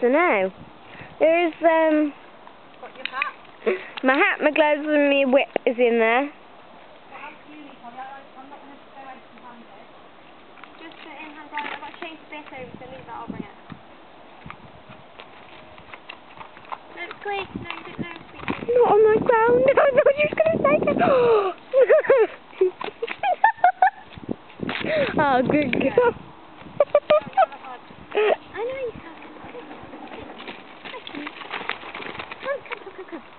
don't know. There is, Got your hat? my hat, my gloves and my whip is in there. What else do you need, Holly? I'm not going to go empty-handed. Just put in hand I've got to change the bit over, so leave that, I'll bring it. No, squeak. No, you didn't know, squeak. Not on my ground. I thought you were going to say that. Oh, good girl. I know you can. Come.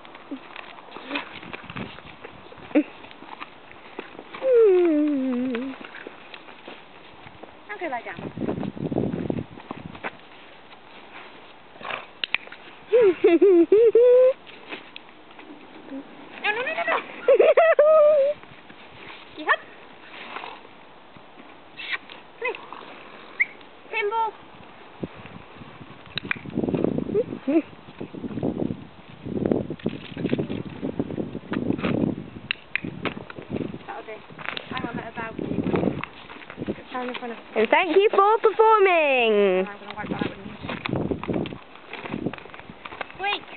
I'll go lie down. No. You up? Come here. Thimble. That'll do. Hang on, let her bow to you. Stand in front of And thank you for performing. I'm going to wipe that out with you. Squeak!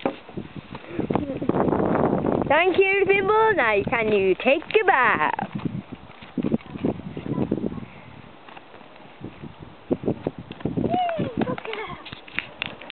Thank you, Thimble. Now can you take your bath?